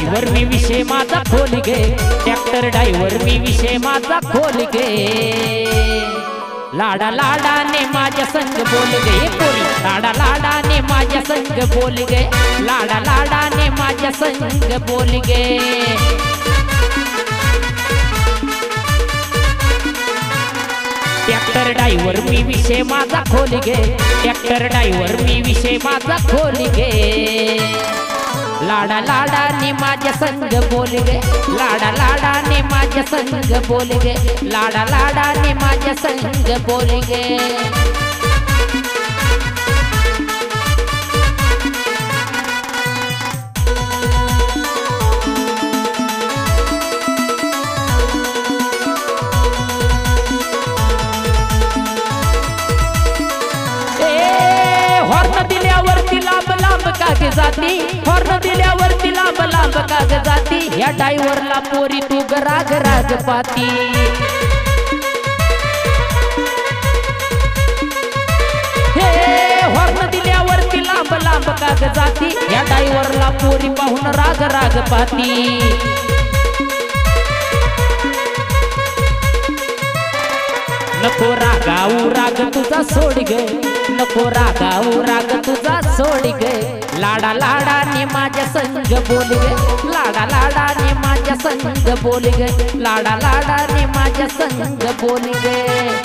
Driver मी विषय माझा खोल गे, ट्रॅक्टर ड्रायव्हर मी विषय माझा खोल गे। लाडा लाडाने माझ्या संग बोल गे पोरी, लाडा लाडाने माझ्या संग बोल गे, लाडा लाडाने माझ्या संग बोल गे। ट्रॅक्टर ड्रायव्हर मी विषय माझा खोल गे, ट्रॅक्टर ड्रायव्हर मी विषय माझा खोल गे। लाडा लाडाने माझ्या संग बोल गे, लाडा लाडाने माझ्या संग बोल गे, लाडा लाडाने माझ्या संग बोल गे। हॉर्न दिल्यावरती लांब लांब काग जाती, हॉर्न दिल्यावरती लांब लांब काग जाती, या ड्रायव्हरला पोरी तू राग राग पाती। हे हॉर्न दिल्यावरती लांब लांब काग जाती, या ड्रायव्हरला पोरी पाहून राग राग पाती। नको रागाऊ राग तुझा सोड गे, नको रागाऊ राग तुझा सोड गे। लाडा लाडाने माझ्या संग बोल गे, लाडा लाडाने माझ्या संग बोल गे, लाडा लाडाने माझ्या संग बोल गे।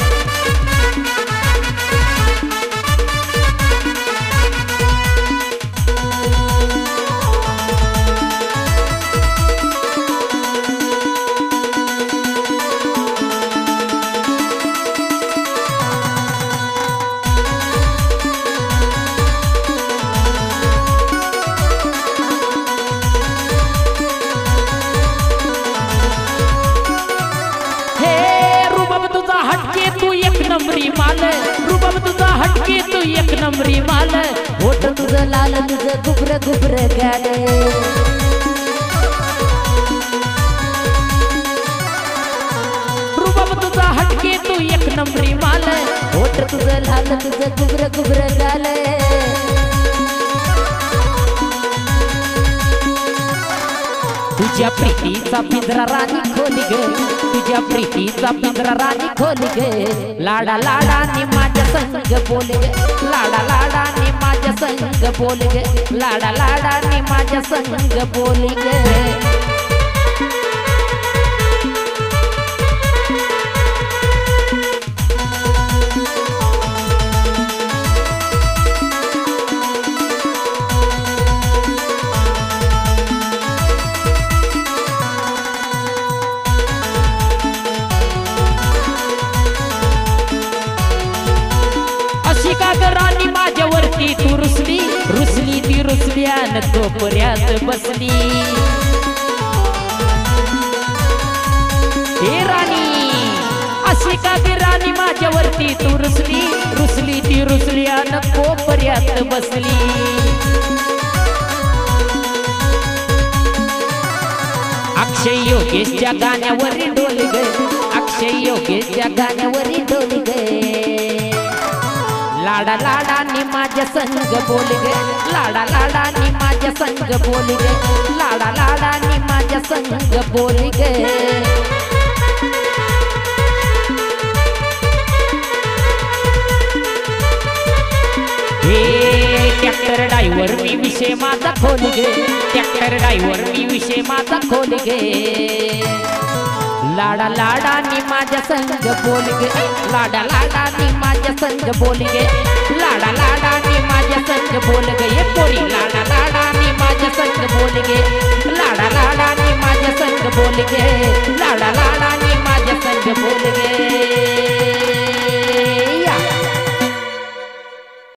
माल रूपम तुझा हटके तू एक नंबरी माल, होठ तुझं लाल तुझं गुबर गुबर गाल। रूपम तुझा हटके तू एक नंबरी माल, होठ तुझं लाल तुझं गुबर गुबर गाल। तुझ्या प्रीतीचा पिंजरा राणी खोल गे, तुझ्या प्रीतीचा पिंजरा राणी खोल गे। लाडा लाडाने माझ्या संग बोल गे, लाडा लाडाने माझ्या संग बोल गे, लाडा लाडाने माझ्या संग बोल गे। राणी माझ्यावरती तू रुसली, रुसली ती रुसल्यान कोपऱ्यात बसली। हे राणी अशी का ती राणी माझ्यावरती तू रुसली, रुसली ती रुसल्यान कोपऱ्यात बसली। अक्षय योगेशच्या गाण्यावरी डोल गे, अक्षय योगेशच्या गाण्यावरी डोल गे। लाडा लाडाने माझ्या संग बोल गे, लाडा लाडाने माझ्या संग बोल गे, लाडा लाडाने माझ्या संग बोल गे। हे ट्रॅक्टर ड्रायव्हर मी विषय माझा खोल गे, ट्रॅक्टर ड्रायव्हर मी विषय माझा खोल गे। लाडा लाडाने माझ्या संग बोल गे, लाडा लाडाने माझ्या संग बोल गे, लाडा लाडाने माझ्या संग बोल गे पोरी, लाडा